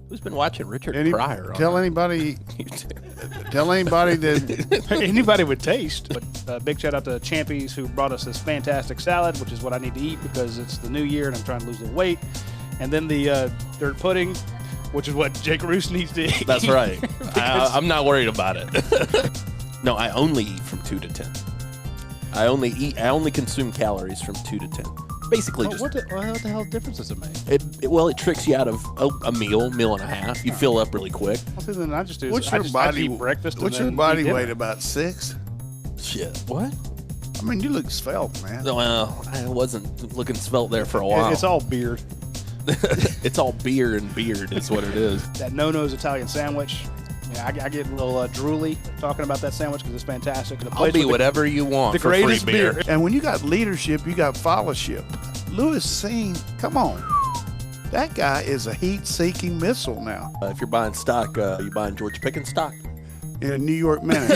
Who's been watching Richard Pryor? Tell anybody. Tell anybody that anybody with taste. But big shout out to Champies who brought us this fantastic salad, which is what I need to eat because it's the new year and I'm trying to lose the weight. And then the dirt pudding, which is what Jake Roos needs to eat. That's right. I'm not worried about it. No, I only eat from 2 to 10. I only consume calories from 2 to 10. Basically, what the hell difference does it make? It tricks you out of a meal and a half. You fill up really quick. Well, then I just do. What's I your just body? eat breakfast. What's your body weight? About 6? Shit. What? I mean, you look svelte, man. Well, I wasn't looking svelte there for a while. It's all beard. It's all beer and beard is what it is. That No-No's Italian sandwich. Yeah, I get a little drooly talking about that sandwich because it's fantastic. I'll be whatever you want the for greatest free beer. And when you got leadership, you got followership. Louis Seen, come on. That guy is a heat-seeking missile now. If you're buying stock, you buying George Pickens stock? In a New York Minute.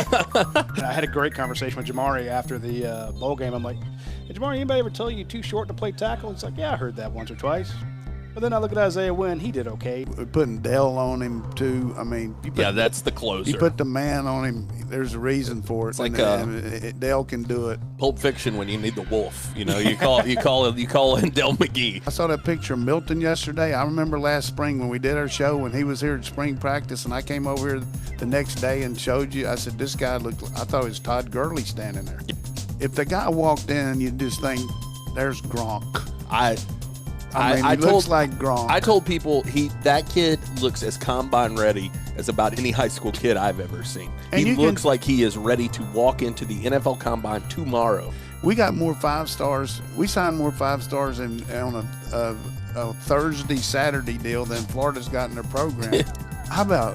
I had a great conversation with Jamari after the bowl game. I'm like, hey, Jamari, anybody ever tell you you're too short to play tackle? He's like, yeah, I heard that once or twice. But then I look at Isaiah Wynn. He did okay. We're putting Dell on him, too. I mean, That's the closer. You put the man on him. There's a reason for it. It's like Dell can do it. Pulp Fiction when you need the wolf. You know, you call in Del McGee. I saw that picture of Milton yesterday. I remember last spring when we did our show when he was here at spring practice, and I came over here the next day and showed you. I said, this guy looked. I thought it was Todd Gurley standing there. If the guy walked in, you'd just think, there's Gronk. I mean, he looks like Gronk. I told people that kid looks as combine ready as about any high school kid I've ever seen. And he looks like he is ready to walk into the NFL Combine tomorrow. We got more 5-stars. We signed more 5-stars on a Thursday, Saturday deal than Florida's got in their program. How about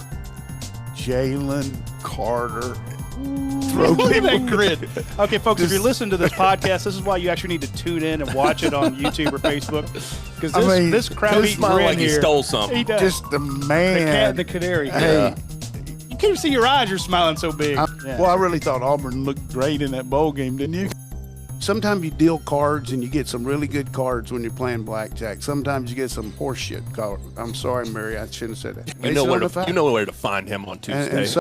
Jalen Carter? Look at that grid. Okay, folks, if you're listening to this podcast, this is why you actually need to tune in and watch it on YouTube or Facebook. Because this crowd-eating grin like here, he stole something. He does. Just the man. The canary. Hey. You can't even see your eyes. You're smiling so big. Well, I really thought Auburn looked great in that bowl game, didn't you? Sometimes you deal cards and you get some really good cards when you're playing blackjack. Sometimes you get some horseshit cards. I'm sorry, Mary, I shouldn't have said that. You know where to find him on Tuesday. And